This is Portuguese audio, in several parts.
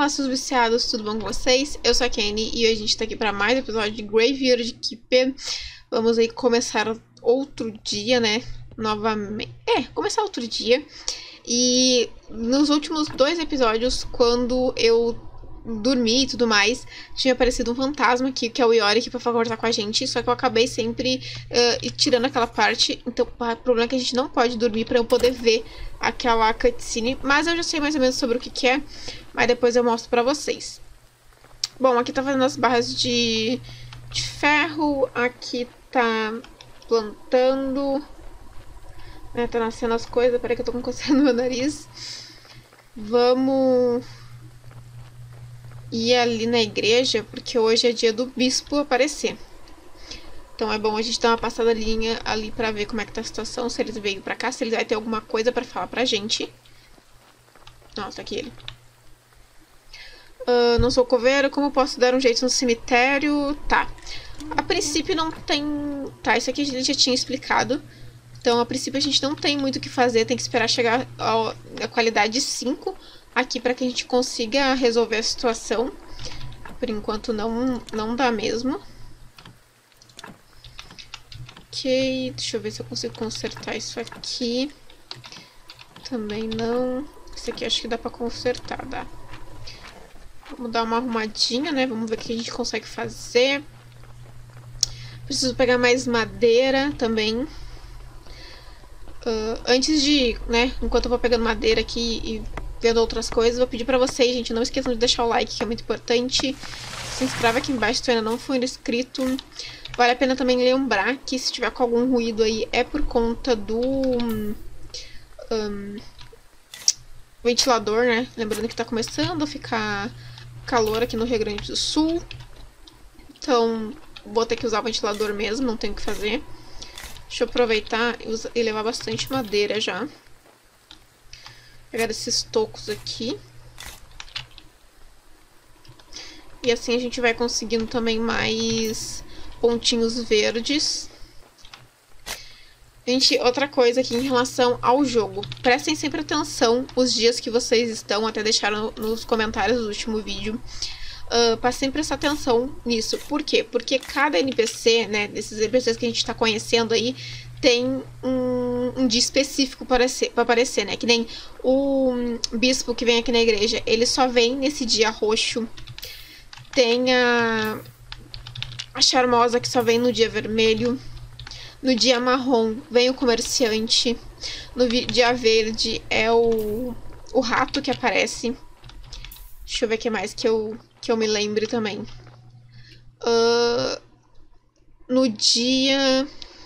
Fala, seus viciados, tudo bom com vocês? Eu sou a Kenny e hoje a gente tá aqui para mais um episódio de Graveyard Keeper. Vamos aí começar outro dia, né? Novamente. Começar outro dia. E nos últimos 2 episódios, quando eu dormi e tudo mais, tinha aparecido um fantasma aqui, que é o Yorick, pra conversar com a gente, só que eu acabei sempre tirando aquela parte, então o problema é que a gente não pode dormir pra eu poder ver aquela cutscene, mas eu já sei mais ou menos sobre o que é, mas depois eu mostro pra vocês. Bom, aqui tá fazendo as barras de ferro, aqui tá plantando, né, tá nascendo as coisas, peraí que eu tô com coceira no meu nariz. Vamos ir ali na igreja, porque hoje é dia do bispo aparecer. Então é bom a gente dar uma passadinha ali pra ver como é que tá a situação, se eles veio pra cá, se eles vai ter alguma coisa pra falar pra gente. Nossa, aqui ele. Não sou coveiro, como posso dar um jeito no cemitério? Tá. A princípio não tem... Tá, isso aqui a gente já tinha explicado. Então, a princípio, a gente não tem muito o que fazer, tem que esperar chegar a qualidade 5 aqui para que a gente consiga resolver a situação. Por enquanto, não dá mesmo. Ok, deixa eu ver se eu consigo consertar isso aqui. Também não. Esse aqui acho que dá para consertar, dá. Vamos dar uma arrumadinha, né? Vamos ver o que a gente consegue fazer. Preciso pegar mais madeira também. Antes de, né, enquanto eu vou pegando madeira aqui e vendo outras coisas, vou pedir pra vocês, gente, não esqueçam de deixar o like, que é muito importante. Se inscreva aqui embaixo se tu ainda não for inscrito. Vale a pena também lembrar que se tiver com algum ruído aí, é por conta do ventilador, né? Lembrando que tá começando a ficar calor aqui no Rio Grande do Sul. Então, vou ter que usar o ventilador mesmo, não tenho o que fazer. Deixa eu aproveitar e levar bastante madeira já. Pegar esses tocos aqui. E assim a gente vai conseguindo também mais pontinhos verdes. Gente, outra coisa aqui em relação ao jogo. Prestem sempre atenção os dias que vocês estão, até deixaram nos comentários do último vídeo. Pra sempre prestar atenção nisso. Por quê? Porque cada NPC, né, desses NPCs que a gente tá conhecendo aí, tem um dia específico para aparecer, né? Que nem o bispo que vem aqui na igreja, ele só vem nesse dia roxo. Tem a charmosa que só vem no dia vermelho. No dia marrom vem o comerciante. No dia verde é o rato que aparece. Deixa eu ver o que mais que eu me lembre também. No dia...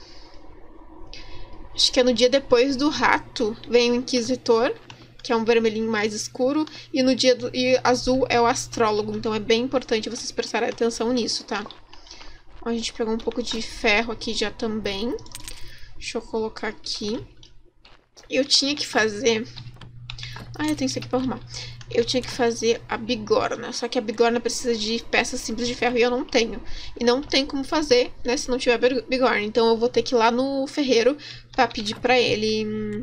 Acho que é no dia depois do rato, vem o Inquisitor, que é um vermelhinho mais escuro. E no dia azul é o Astrólogo, então é bem importante vocês prestarem atenção nisso, tá? Ó, a gente pegou um pouco de ferro aqui já também. Deixa eu colocar aqui. Eu tinha que fazer... eu tenho isso aqui pra arrumar. Eu tinha que fazer a bigorna, só que a bigorna precisa de peças simples de ferro e eu não tenho. E não tem como fazer, né, se não tiver bigorna. Então eu vou ter que ir lá no ferreiro pra pedir pra ele...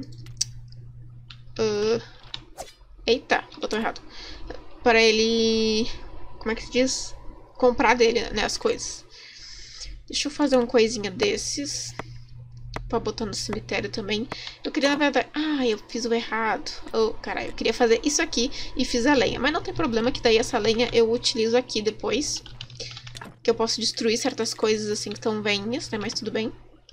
Eita, botou errado. Pra ele... Como é que se diz? Comprar dele, né, as coisas. Deixa eu fazer uma coisinha desses pra botar no cemitério também. Eu queria, na verdade... eu fiz o errado. Caralho, eu queria fazer isso aqui e fiz a lenha. Mas não tem problema, que daí essa lenha eu utilizo aqui depois. Que eu posso destruir certas coisas assim que estão velhinhas, né? Mas tudo bem.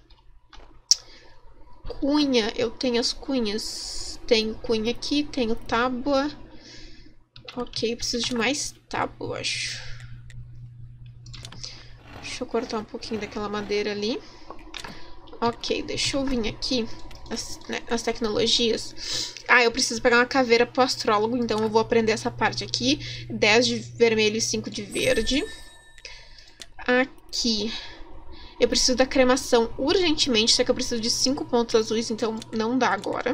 Cunha, eu tenho as cunhas. Tenho cunha aqui, tenho tábua. Ok, preciso de mais tábua, eu acho. Deixa eu cortar um pouquinho daquela madeira ali. Ok, deixa eu vir aqui nas tecnologias. Eu preciso pegar uma caveira pro astrólogo, então eu vou aprender essa parte aqui. 10 de vermelho e 5 de verde. Aqui. Eu preciso da cremação urgentemente, só que eu preciso de 5 pontos azuis, então não dá agora.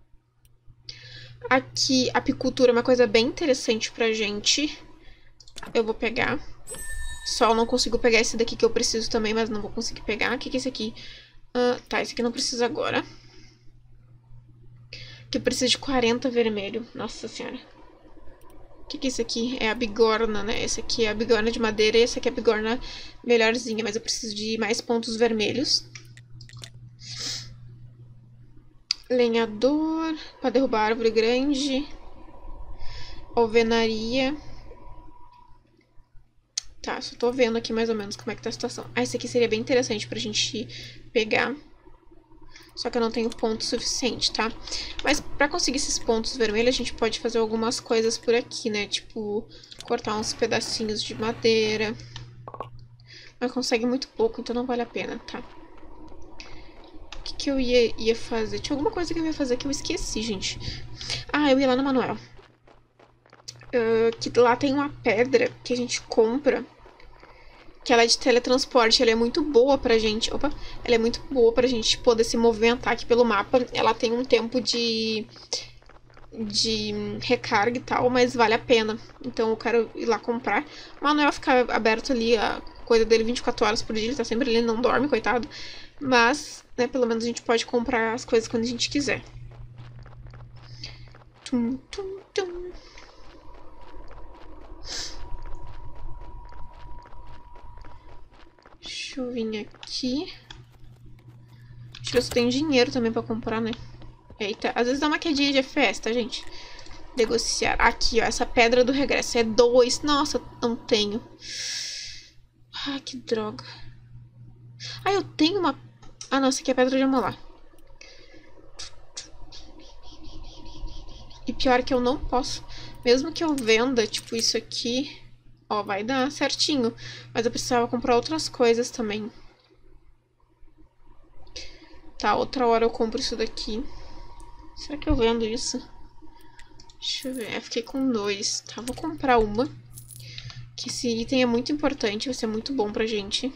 Aqui, apicultura é uma coisa bem interessante pra gente. Eu vou pegar. Só eu não consigo pegar esse daqui que eu preciso também, mas não vou conseguir pegar. O que é esse aqui? Tá, esse aqui não precisa agora. Que eu preciso de 40 vermelho. Nossa senhora. O que é isso aqui? É a bigorna, né? Esse aqui é a bigorna de madeira e esse aqui é a bigorna melhorzinha. Mas eu preciso de mais pontos vermelhos. Lenhador, para derrubar a árvore grande. Alvenaria. Tá, só tô vendo aqui mais ou menos como é que tá a situação. Ah, esse aqui seria bem interessante pra gente pegar. Só que eu não tenho ponto suficiente, tá? Mas pra conseguir esses pontos vermelhos, a gente pode fazer algumas coisas por aqui, né? Tipo, cortar uns pedacinhos de madeira. Mas consegue muito pouco, então não vale a pena, tá? O que eu ia fazer? Tinha alguma coisa que eu ia fazer que eu esqueci, gente. Ah, eu ia lá no Manuel. Que lá tem uma pedra que a gente compra. Que ela é de teletransporte, ela é muito boa pra gente. Opa! Ela é muito boa pra gente poder se movimentar aqui pelo mapa. Ela tem um tempo de recarga e tal, mas vale a pena. Então eu quero ir lá comprar. O Manuel fica aberto ali, a coisa dele 24 horas por dia, ele tá sempre ali, ele não dorme, coitado. Mas, né, pelo menos a gente pode comprar as coisas quando a gente quiser. Tum, tum, tum. Deixa eu vir aqui. Deixa eu ver se tem dinheiro também pra comprar, né? Eita, às vezes dá uma quedinha de FPS, tá, gente? Negociar. Aqui, ó, essa pedra do regresso. É 2. Nossa, não tenho. Ah, que droga. Ah, eu tenho uma... Ah, não, essa aqui é pedra de amolar. E pior que eu não posso... Mesmo que eu venda, tipo, isso aqui... Ó, vai dar certinho. Mas eu precisava comprar outras coisas também. Tá, outra hora eu compro isso daqui. Será que eu vendo isso? Deixa eu ver. Eu fiquei com 2. Tá, vou comprar uma. Que esse item é muito importante. Vai ser muito bom pra gente.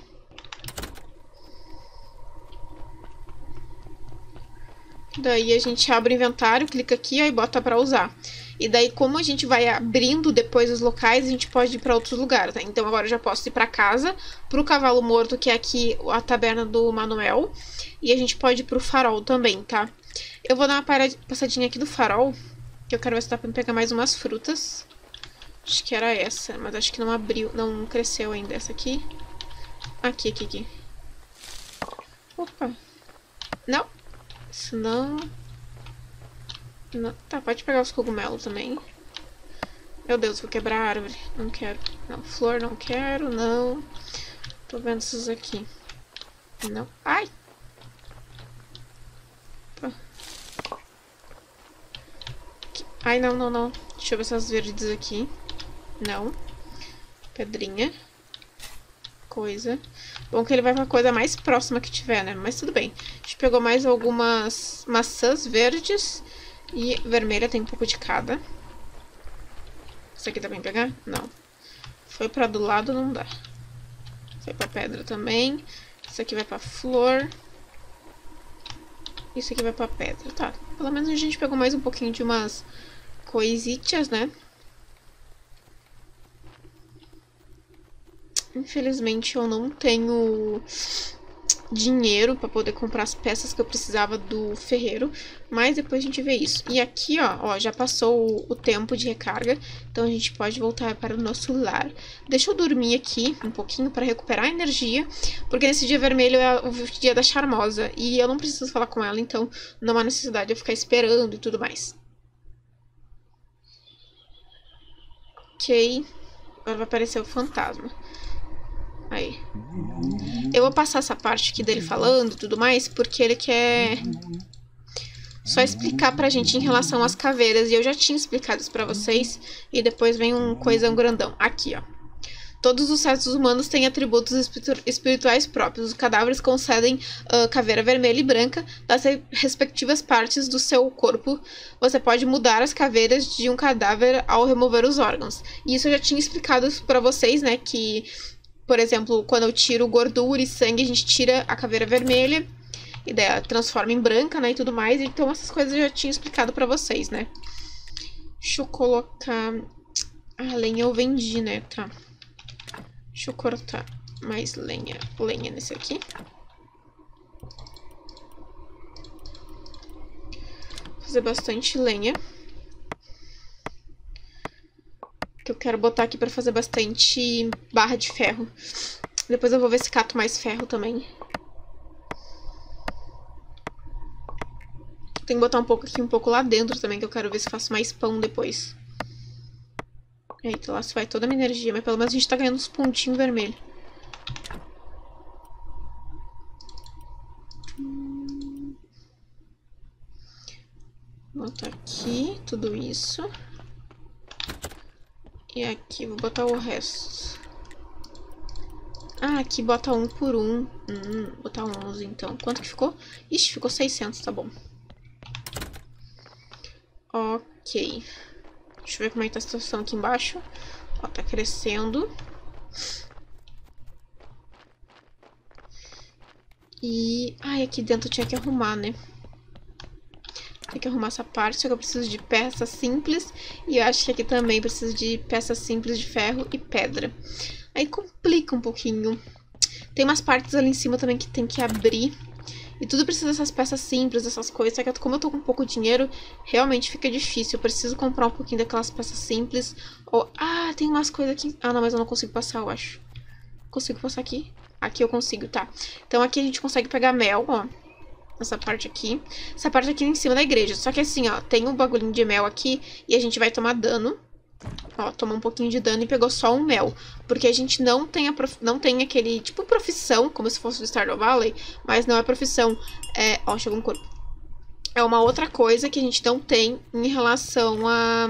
Daí a gente abre o inventário, clica aqui, ó, e bota pra usar. E daí, como a gente vai abrindo depois os locais, a gente pode ir pra outros lugares, tá? Então agora eu já posso ir pra casa, pro Cavalo Morto, que é aqui a taberna do Manuel. E a gente pode ir pro Farol também, tá? Eu vou dar uma passadinha aqui do Farol, que eu quero ver se dá pra pegar mais umas frutas. Acho que era essa, mas acho que não abriu, não cresceu ainda essa aqui. Aqui. Opa. Não. Isso não... Não. Tá, pode pegar os cogumelos também. Meu Deus, vou quebrar a árvore. Não quero. Não, flor não quero, não. Tô vendo esses aqui. Não. Ai! Opa. Ai, não. Deixa eu ver essas verdes aqui. Não. Pedrinha. Coisa. Bom que ele vai pra coisa mais próxima que tiver, né? Mas tudo bem. A gente pegou mais algumas maçãs verdes. E vermelha tem um pouco de cada. Isso aqui dá pra pegar? Não. Foi pra do lado, não dá. Foi pra pedra também. Isso aqui vai pra flor. Isso aqui vai pra pedra. Tá. Pelo menos a gente pegou mais um pouquinho de umas coisitas, né? Infelizmente eu não tenho dinheiro pra poder comprar as peças que eu precisava do ferreiro, mas depois a gente vê isso. E aqui, ó, já passou o tempo de recarga, então a gente pode voltar para o nosso lar. Deixa eu dormir aqui um pouquinho pra recuperar a energia, porque nesse dia vermelho é o dia da Charmosa, e eu não preciso falar com ela, então não há necessidade de eu ficar esperando e tudo mais. Ok, agora vai aparecer o fantasma. Aí. Eu vou passar essa parte aqui dele falando e tudo mais, porque ele quer só explicar pra gente em relação às caveiras. E eu já tinha explicado isso pra vocês. E depois vem um coisão grandão. Aqui, ó. Todos os restos humanos têm atributos espirituais próprios. Os cadáveres concedem caveira vermelha e branca das respectivas partes do seu corpo. Você pode mudar as caveiras de um cadáver ao remover os órgãos. E isso eu já tinha explicado pra vocês, né, que... Por exemplo, quando eu tiro gordura e sangue, a gente tira a caveira vermelha. E daí ela transforma em branca, né, e tudo mais. Então essas coisas eu já tinha explicado pra vocês, né. Deixa eu colocar... A lenha eu vendi, né, tá. Deixa eu cortar mais lenha nesse aqui. Fazer bastante lenha. que eu quero botar aqui pra fazer bastante barra de ferro. Depois eu vou ver se cato mais ferro também. Tem que botar um pouco aqui, um pouco lá dentro também, que eu quero ver se faço mais pão depois. Eita, lá se vai toda a minha energia, mas pelo menos a gente tá ganhando uns pontinhos vermelhos. Vou botar aqui tudo isso. E aqui vou botar o resto. Ah, aqui bota um por um. Vou botar 11 então. Quanto que ficou? Ixi, ficou 600, tá bom. Ok. Deixa eu ver como é que tá a situação aqui embaixo. Ó, tá crescendo. E... ai, aqui dentro eu tinha que arrumar, né? Tem que arrumar essa parte, só que eu preciso de peças simples. E eu acho que aqui também preciso de peças simples de ferro e pedra. Aí complica um pouquinho. Tem umas partes ali em cima também que tem que abrir. E tudo precisa dessas peças simples, dessas coisas. Só que como eu tô com pouco dinheiro, realmente fica difícil. Eu preciso comprar um pouquinho daquelas peças simples. Ou... ah, tem umas coisas aqui. Ah, não, mas eu não consigo passar, eu acho. Consigo passar aqui? Aqui eu consigo, tá. Então aqui a gente consegue pegar mel, ó. Essa parte aqui. Essa parte aqui em cima da igreja. Só que assim, ó, tem um bagulhinho de mel aqui e a gente vai tomar dano. Ó, tomou um pouquinho de dano e pegou só um mel. Porque a gente não tem, não tem aquele, tipo, profissão, como se fosse do Stardew Valley. Mas não é profissão. É... ó, chegou um corpo. É uma outra coisa que a gente não tem em relação a...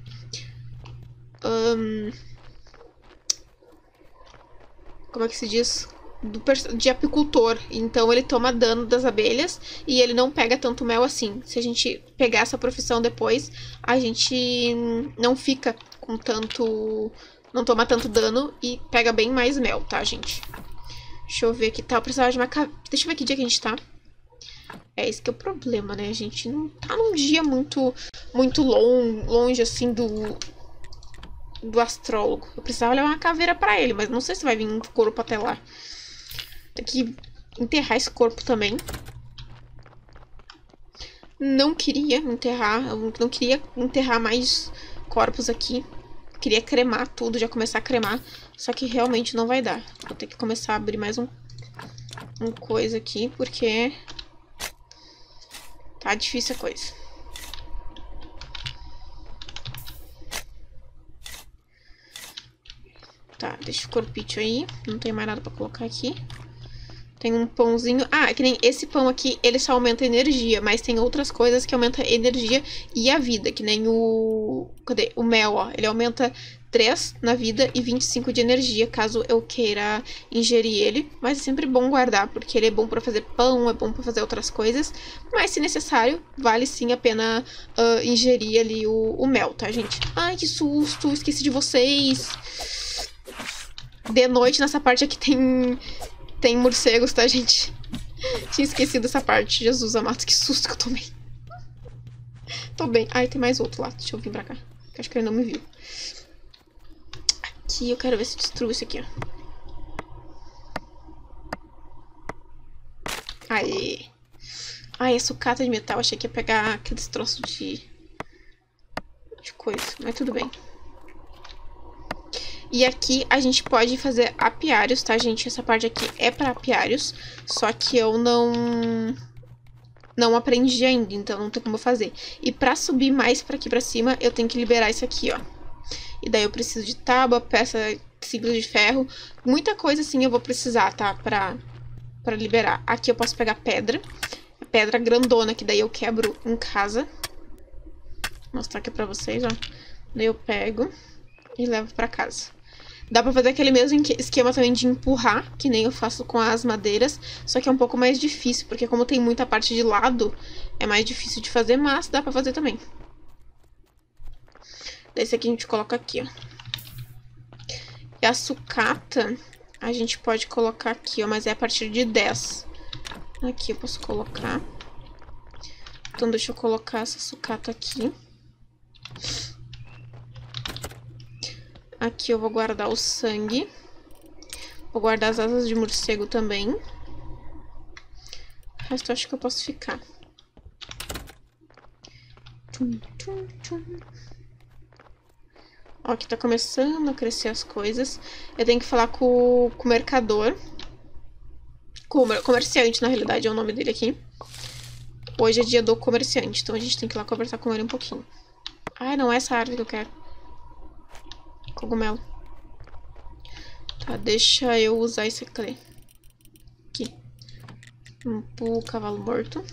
como é que se diz? De apicultor. Então ele toma dano das abelhas e ele não pega tanto mel assim. Se a gente pegar essa profissão depois, a gente não fica com tanto... não toma tanto dano e pega bem mais mel, tá, gente? Deixa eu ver aqui, tá? Eu precisava de uma... deixa eu ver que dia que a gente tá. É esse que é o problema, né? A gente não tá num dia muito longe, assim, do astrólogo. Eu precisava levar uma caveira pra ele, mas não sei se vai vir um corpo até lá. Tem que enterrar esse corpo também. Não queria enterrar. Eu não queria enterrar mais corpos aqui. Queria cremar tudo, já começar a cremar. Só que realmente não vai dar. Vou ter que começar a abrir mais um coisa aqui, porque tá difícil a coisa. Tá, deixa o corpite aí. Não tem mais nada pra colocar aqui. Tem um pãozinho. Ah, é que nem esse pão aqui, ele só aumenta a energia. Mas tem outras coisas que aumentam a energia e a vida. Que nem o... cadê? O mel, ó. Ele aumenta 3 na vida e 25 de energia, caso eu queira ingerir ele. Mas é sempre bom guardar, porque ele é bom pra fazer pão, é bom pra fazer outras coisas. Mas, se necessário, vale sim a pena ingerir ali o mel, tá, gente? Ai, que susto! Esqueci de vocês! De noite, nessa parte aqui tem morcegos, tá, gente? Tinha esquecido essa parte. Jesus amado, que susto que eu tomei. Tô bem. Ai, tem mais outro lá. Deixa eu vir pra cá. Acho que ele não me viu. Aqui, eu quero ver se destruo isso aqui, ó. Aê. Ai, é sucata de metal. Achei que ia pegar aqueles troços de coisa. Mas tudo bem. E aqui a gente pode fazer apiários, tá, gente? Essa parte aqui é pra apiários, só que eu não aprendi ainda, então não tem como fazer. E pra subir mais pra aqui pra cima, eu tenho que liberar isso aqui, ó. E daí eu preciso de tábua, peça simples de ferro, muita coisa assim eu vou precisar, tá? Pra liberar. Aqui eu posso pegar pedra, pedra grandona, que daí eu quebro em casa. Vou mostrar aqui pra vocês, ó. Daí eu pego e levo pra casa. Dá pra fazer aquele mesmo esquema também de empurrar, que nem eu faço com as madeiras, só que é um pouco mais difícil, porque como tem muita parte de lado, é mais difícil de fazer, mas dá pra fazer também. Desse aqui a gente coloca aqui, ó. E a sucata, a gente pode colocar aqui, ó, mas é a partir de 10. Aqui eu posso colocar. Então deixa eu colocar essa sucata aqui. Aqui eu vou guardar o sangue. Vou guardar as asas de morcego também. O resto eu acho que eu posso ficar. Ó, aqui tá começando a crescer as coisas. Eu tenho que falar com o mercador. Com o comerciante, na realidade, é o nome dele aqui. Hoje é dia do comerciante, então a gente tem que ir lá conversar com ele um pouquinho. Ai, não é essa árvore que eu quero. Cogumelo. Tá, deixa eu usar esse aqui. Aqui. O cavalo morto.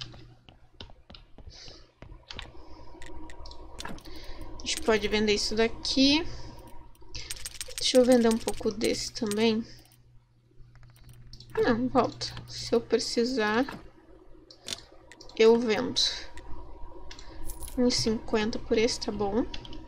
A gente pode vender isso daqui. Deixa eu vender um pouco desse também. Não, volta. Se eu precisar, eu vendo. 1,50 por esse, tá bom.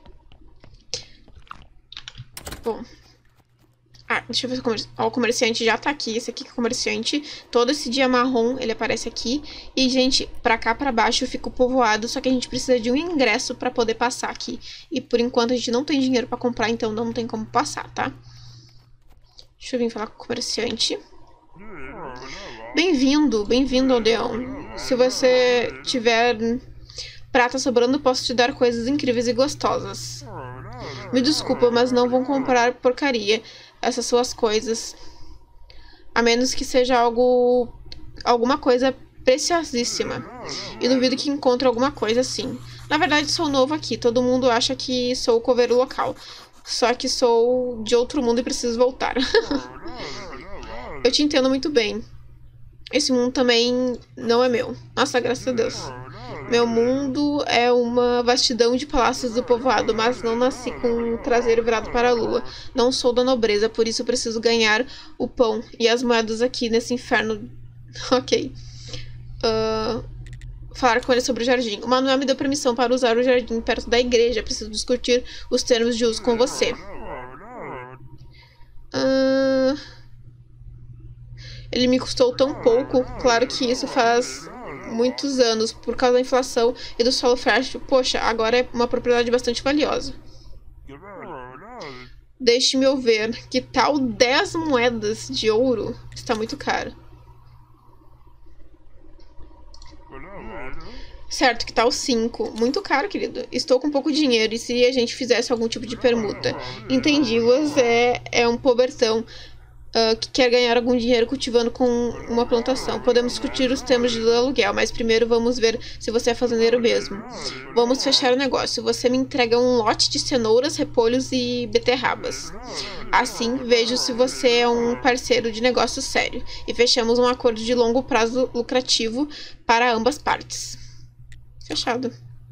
Bom. Ah, deixa eu ver se o comerciante já tá aqui. Esse aqui que é o comerciante. Todo esse dia marrom, ele aparece aqui. E, gente, pra cá pra baixo fica o povoado. Só que a gente precisa de um ingresso pra poder passar aqui. E por enquanto a gente não tem dinheiro pra comprar, então não tem como passar, tá? Deixa eu vir falar com o comerciante. Bem-vindo, aldeão. Se você tiver prata sobrando, posso te dar coisas incríveis e gostosas. Me desculpa, mas não vão comprar porcaria. Essas suas coisas. A menos que seja alguma coisa preciosíssima. E duvido que encontre alguma coisa assim. Na verdade, sou novo aqui. Todo mundo acha que sou o coveiro local. Só que sou de outro mundo e preciso voltar. Eu te entendo muito bem. Esse mundo também não é meu. Nossa, graças a Deus. Meu mundo é uma vastidão de palácios do povoado, mas não nasci com o traseiro virado para a lua. Não sou da nobreza, por isso preciso ganhar o pão e as moedas aqui nesse inferno. Ok. Falar com ele sobre o jardim. O Manuel me deu permissão para usar o jardim perto da igreja. Preciso discutir os termos de uso com você. Ele me custou tão pouco. Claro que isso faz muitos anos, por causa da inflação e do solo fértil. Poxa, agora é uma propriedade bastante valiosa. Deixe-me ver. Que tal 10 moedas de ouro? Está muito caro. Certo, que tal 5? Muito caro, querido. Estou com pouco dinheiro. E se a gente fizesse algum tipo de permuta? Entendi, você é um pobertão que quer ganhar algum dinheiro cultivando com uma plantação. Podemos discutir os termos do aluguel, mas primeiro vamos ver se você é fazendeiro mesmo. Vamos fechar o negócio. Você me entrega um lote de cenouras, repolhos e beterrabas. Assim, vejo se você é um parceiro de negócio sério. E fechamos um acordo de longo prazo lucrativo para ambas partes. Fechado.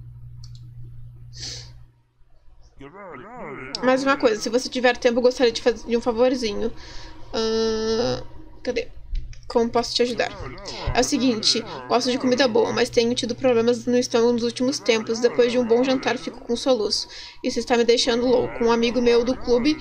Mais uma coisa, se você tiver tempo, eu gostaria de fazer um favorzinho. Cadê? Como posso te ajudar? É o seguinte, gosto de comida boa, mas tenho tido problemas no estômago nos últimos tempos. Depois de um bom jantar, fico com soluço. Isso está me deixando louco. Um amigo meu do clube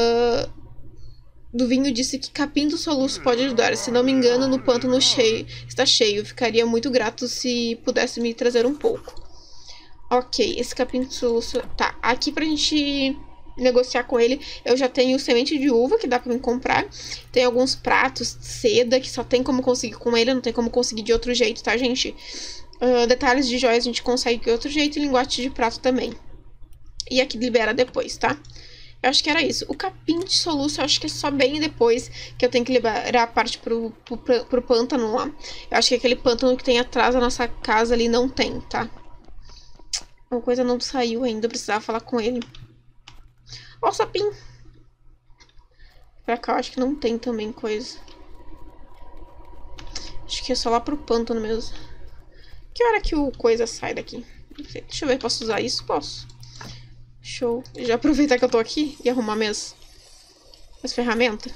do vinho disse que capim do soluço pode ajudar. Se não me engano, no pântano está cheio. Ficaria muito grato se pudesse me trazer um pouco. Ok, esse capim do soluço... Tá, aqui pra gente negociar com ele, eu já tenho semente de uva que dá pra me comprar. Tem alguns pratos, seda, que só tem como conseguir com ele, não tem como conseguir de outro jeito, tá, gente? Detalhes de joias a gente consegue de outro jeito e lingote de prato também. E aqui libera depois, tá? Eu acho que era isso. O capim de soluço eu acho que é só bem depois que eu tenho que liberar a parte pro pântano lá. Eu acho que aquele pântano que tem atrás da nossa casa ali não tem, tá? Uma coisa não saiu ainda, eu precisava falar com ele. Ó o sapinho. Pra cá eu acho que não tem também coisa. Acho que é só lá pro pântano mesmo. Que hora que o coisa sai daqui? Deixa eu ver, posso usar isso? Posso. Show. Já aproveitar que eu tô aqui e arrumar minhas ferramentas.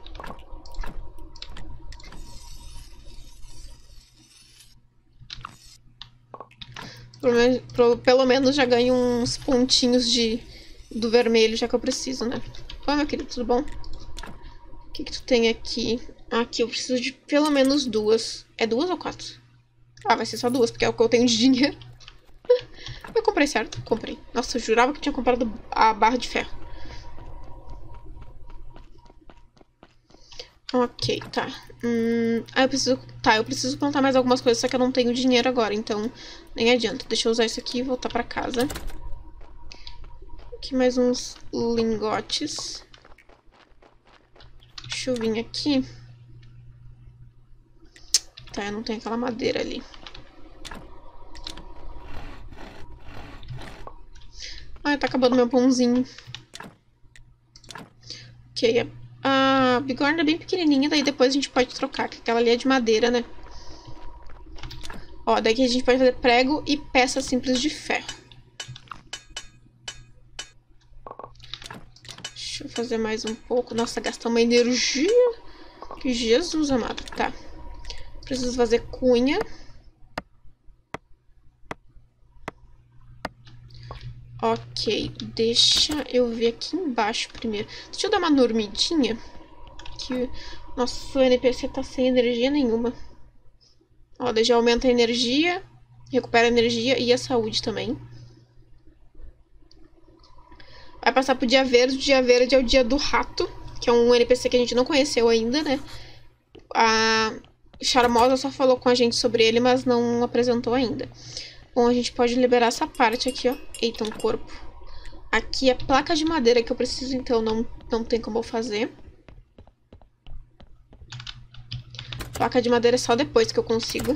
Pelo menos já ganho uns pontinhos do vermelho, já que eu preciso, né? Oi, meu querido, tudo bom? O que tu tem aqui? Aqui eu preciso de pelo menos 2. É 2 ou 4? Ah, vai ser só 2, porque é o que eu tenho de dinheiro. Eu comprei certo? Comprei. Nossa, eu jurava que tinha comprado a barra de ferro. Ok, tá. Eu preciso plantar mais algumas coisas, só que eu não tenho dinheiro agora, então nem adianta. Deixa eu usar isso aqui e voltar pra casa. Aqui mais uns lingotes. Deixa eu vir aqui. Tá, eu não tenho aquela madeira ali. Ah, tá acabando meu pãozinho. Ok, a bigorna é bem pequenininha, daí depois a gente pode trocar, que aquela ali é de madeira, né? Ó, daqui a gente pode fazer prego e peça simples de ferro. Deixa eu fazer mais um pouco. Nossa, gastar uma energia. Que Jesus amado. Tá. Preciso fazer cunha. Ok, deixa eu ver aqui embaixo primeiro. Deixa eu dar uma dormidinha. Que nosso NPC tá sem energia nenhuma. Ó, daí já aumenta a energia, recupera a energia e a saúde também. Vai passar pro dia verde. O dia verde é o dia do rato, que é um NPC que a gente não conheceu ainda, né? A Charmosa só falou com a gente sobre ele, mas não apresentou ainda. Bom, a gente pode liberar essa parte aqui, ó. Eita, um corpo. Aqui é placa de madeira que eu preciso, então não tem como eu fazer. Placa de madeira é só depois que eu consigo.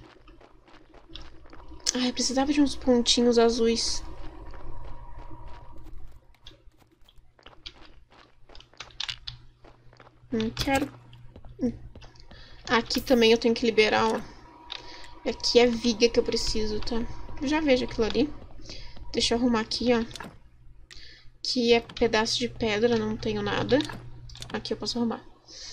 Ai, eu precisava de uns pontinhos azuis. Não quero. Aqui também eu tenho que liberar, ó. E aqui é viga que eu preciso, tá? Eu já vejo aquilo ali. Deixa eu arrumar aqui, ó. Aqui é pedaço de pedra, não tenho nada. Aqui eu posso arrumar.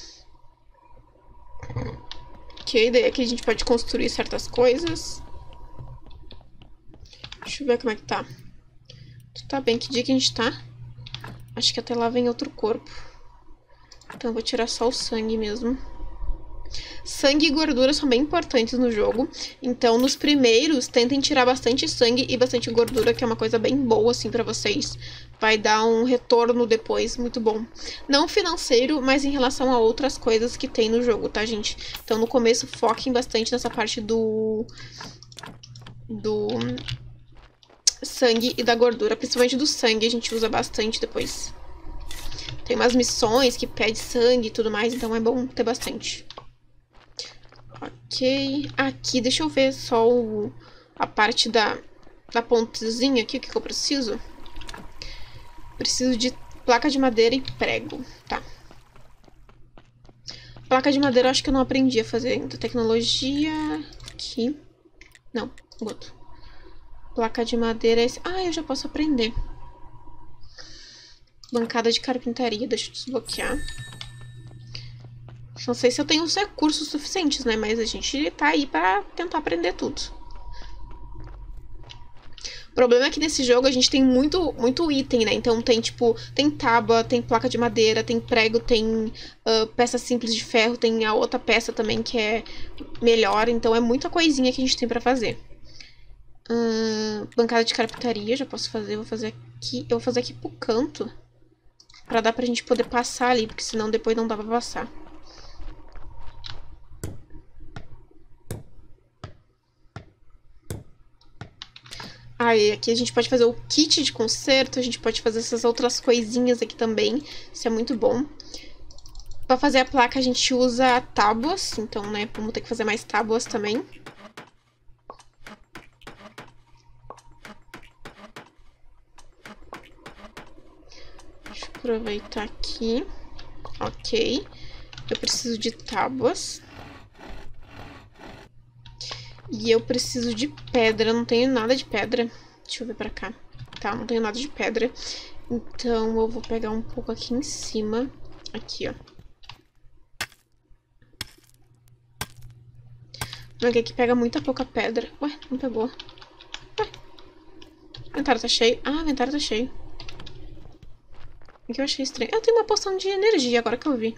Ok, daí aqui a gente pode construir certas coisas. Deixa eu ver como é que tá. Tu tá bem? Que dia que a gente tá? Acho que até lá vem outro corpo. Então eu vou tirar só o sangue mesmo. Sangue e gordura são bem importantes no jogo. Então, nos primeiros, tentem tirar bastante sangue e bastante gordura, que é uma coisa bem boa, assim, pra vocês. Vai dar um retorno depois muito bom. Não financeiro, mas em relação a outras coisas que tem no jogo, tá, gente? Então, no começo, foquem bastante nessa parte do sangue e da gordura. Principalmente do sangue, a gente usa bastante depois. Tem umas missões que pede sangue e tudo mais, então é bom ter bastante. Ok, aqui, deixa eu ver só a parte da pontezinha aqui, o que eu preciso. Preciso de placa de madeira e prego, tá. Placa de madeira eu acho que eu não aprendi a fazer ainda. Tecnologia, aqui, não, outro. Placa de madeira, ah, eu já posso aprender. Bancada de carpintaria, deixa eu desbloquear. Não sei se eu tenho os recursos suficientes, né? Mas a gente tá aí pra tentar aprender tudo. O problema é que nesse jogo a gente tem muito item, né? Então tem, tipo, tem tábua, tem placa de madeira, tem prego, tem peça simples de ferro, tem a outra peça também que é melhor. Então é muita coisinha que a gente tem pra fazer. Bancada de carpintaria, já posso fazer. Vou fazer aqui. Eu vou fazer aqui pro canto. Pra dar pra gente poder passar ali, porque senão depois não dá pra passar. Aí, aqui a gente pode fazer o kit de conserto, a gente pode fazer essas outras coisinhas aqui também, isso é muito bom. Pra fazer a placa a gente usa tábuas, então, né, vamos ter que fazer mais tábuas também. Deixa eu aproveitar aqui. Ok. Eu preciso de tábuas. E eu preciso de pedra, eu não tenho nada de pedra. Deixa eu ver pra cá. Tá, não tenho nada de pedra. Então eu vou pegar um pouco aqui em cima. Aqui, ó. Porque aqui pega muita pouca pedra. Ué, não pegou. Ué. O inventário tá cheio. Ah, o inventário tá cheio. Aqui eu achei estranho. Eu tenho uma poção de energia agora que eu vi.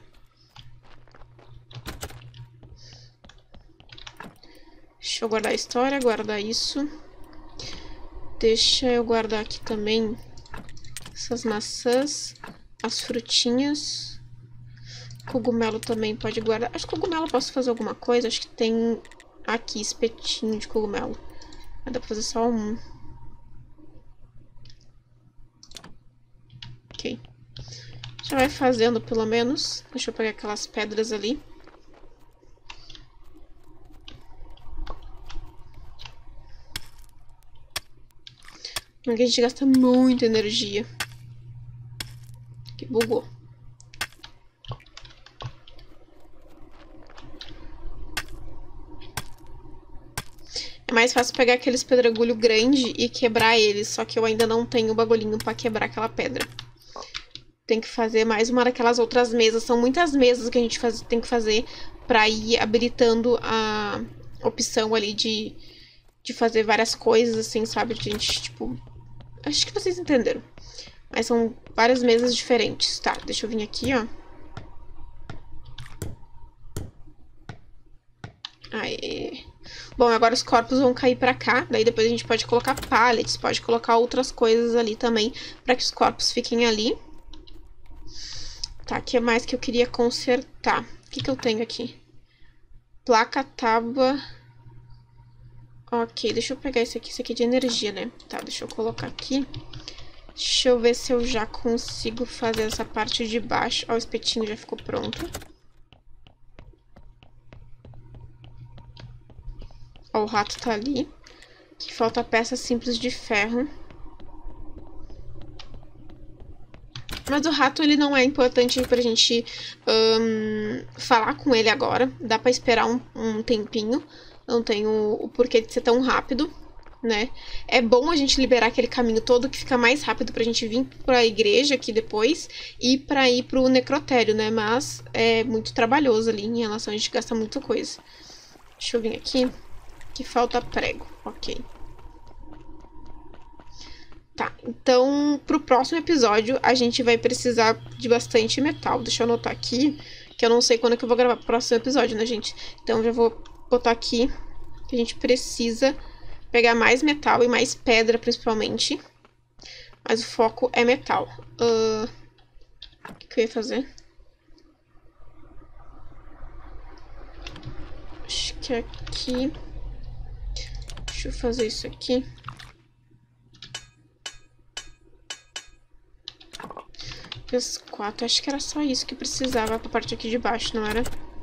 Deixa eu guardar a história, guardar isso. Deixa eu guardar aqui também essas maçãs, as frutinhas. Cogumelo também pode guardar. Acho que cogumelo eu posso fazer alguma coisa. Acho que tem aqui espetinho de cogumelo. Mas dá pra fazer só um. Já vai fazendo, pelo menos. Deixa eu pegar aquelas pedras ali. Porque a gente gasta muita energia. Que bugou. É mais fácil pegar aqueles pedregulho grande e quebrar eles. Só que eu ainda não tenho o bagulhinho pra quebrar aquela pedra. Tem que fazer mais uma daquelas outras mesas. São muitas mesas que a gente tem que fazer pra ir habilitando a opção ali de fazer várias coisas, assim, sabe? De gente, tipo... Acho que vocês entenderam. Mas são várias mesas diferentes. Tá, deixa eu vir aqui, ó. Aí. Bom, agora os corpos vão cair pra cá. Daí depois a gente pode colocar pallets, pode colocar outras coisas ali também, pra que os corpos fiquem ali. Tá, o que mais que eu queria consertar? O que eu tenho aqui? Placa, tábua... Ok, deixa eu pegar esse aqui é de energia, né? Tá, deixa eu colocar aqui. Deixa eu ver se eu já consigo fazer essa parte de baixo. Ó, o espetinho já ficou pronto. Ó, o rato tá ali. Aqui falta peça simples de ferro. Mas o rato, ele não é importante pra gente falar com ele agora. Dá pra esperar um tempinho. Não tem o porquê de ser tão rápido, né? É bom a gente liberar aquele caminho todo que fica mais rápido pra gente vir pra igreja aqui depois e pra ir pro necrotério, né? Mas é muito trabalhoso ali em relação a gente gasta muita coisa. Deixa eu vir aqui. Que falta prego. Ok. Tá, então pro próximo episódio a gente vai precisar de bastante metal. Deixa eu anotar aqui, que eu não sei quando é que eu vou gravar o próximo episódio, né, gente? Então eu já vou botar aqui que a gente precisa pegar mais metal e mais pedra, principalmente. Mas o foco é metal. O que eu ia fazer? Acho que aqui... Deixa eu fazer isso aqui. Fiz 4. Acho que era só isso que precisava pra parte aqui de baixo, não era?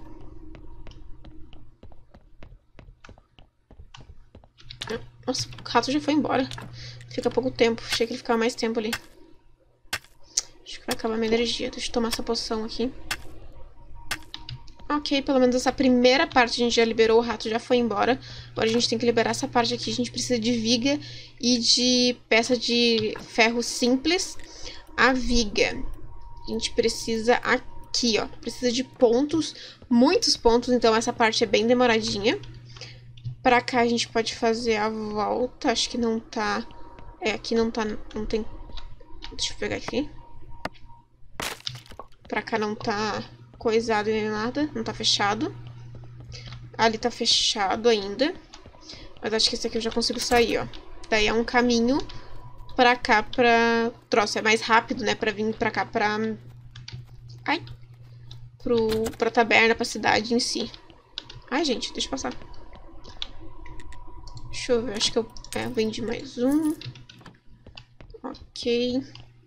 Nossa, o rato já foi embora. Fica pouco tempo. Achei que ele ficava mais tempo ali. Acho que vai acabar minha energia. Deixa eu tomar essa poção aqui. Ok, pelo menos essa primeira parte a gente já liberou. O rato já foi embora. Agora a gente tem que liberar essa parte aqui. A gente precisa de viga e de peça de ferro simples. A viga. A gente precisa aqui, ó. Precisa de pontos. Muitos pontos. Então essa parte é bem demoradinha. Pra cá a gente pode fazer a volta. Acho que não tá... É, aqui não tá... Não tem... Deixa eu pegar aqui. Pra cá não tá coisado nem nada. Não tá fechado. Ali tá fechado ainda. Mas acho que esse aqui eu já consigo sair, ó. Daí é um caminho pra cá pra... Troço, é mais rápido, né? Pra vir pra cá pra... Ai! Pra taberna, pra cidade em si. Ai, gente, deixa eu passar. Deixa eu ver, acho que eu vendi mais um. Ok.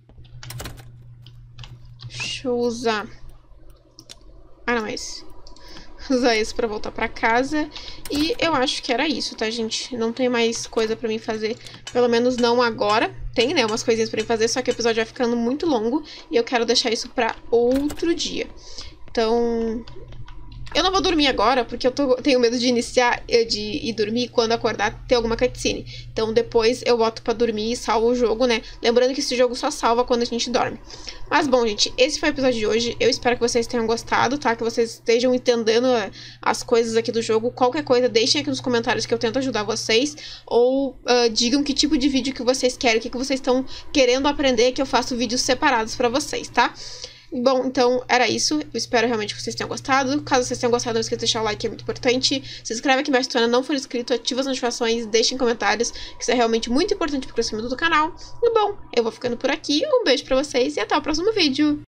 Deixa eu usar... Ah, não, é esse. Usar esse pra voltar pra casa. E eu acho que era isso, tá, gente? Não tem mais coisa pra mim fazer. Pelo menos não agora. Tem, né, umas coisinhas pra mim fazer, só que o episódio vai ficando muito longo. E eu quero deixar isso pra outro dia. Então... Eu não vou dormir agora, porque eu tenho medo de iniciar, de ir dormir quando acordar ter alguma cutscene. Então depois eu boto pra dormir e salvo o jogo, né? Lembrando que esse jogo só salva quando a gente dorme. Mas bom, gente, esse foi o episódio de hoje. Eu espero que vocês tenham gostado, tá? Que vocês estejam entendendo as coisas aqui do jogo. Qualquer coisa, deixem aqui nos comentários que eu tento ajudar vocês. Ou digam que tipo de vídeo que vocês querem, o que vocês estão querendo aprender, que eu faço vídeos separados pra vocês, tá? Bom, então era isso. Eu espero realmente que vocês tenham gostado. Caso vocês tenham gostado, não esqueça de deixar o like, que é muito importante. Se inscreve aqui embaixo se tu ainda não for inscrito, ativa as notificações, deixem comentários, que isso é realmente muito importante pro crescimento do canal. E bom, eu vou ficando por aqui. Um beijo pra vocês e até o próximo vídeo.